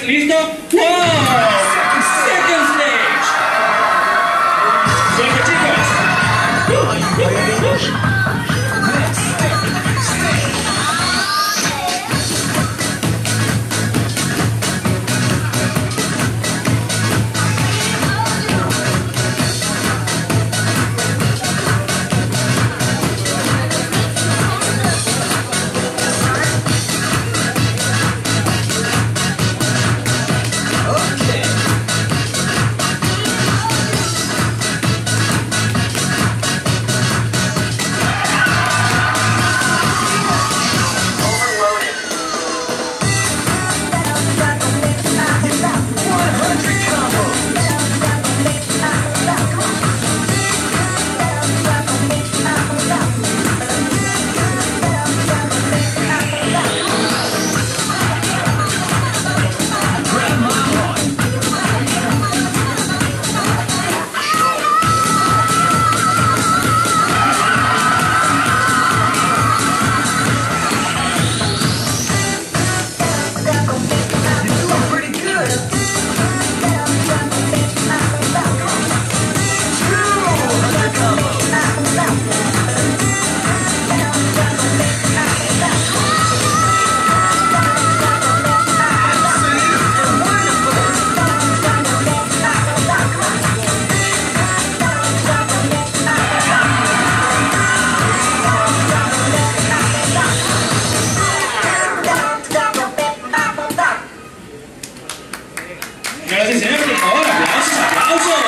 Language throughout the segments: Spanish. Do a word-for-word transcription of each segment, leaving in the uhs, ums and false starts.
¿Listo? ¡Wow! Second stage. Suerte, chicos. Señoras y señores, por favor, aplausos, aplausos.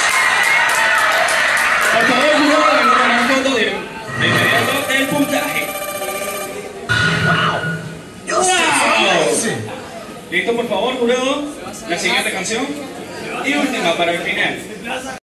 Por favor, jurado, vengo a tomar una foto de, de inmediato del puntaje. ¡Wow! ¡Wow! ¿Listo, por favor, jurado? La siguiente canción y última para el final.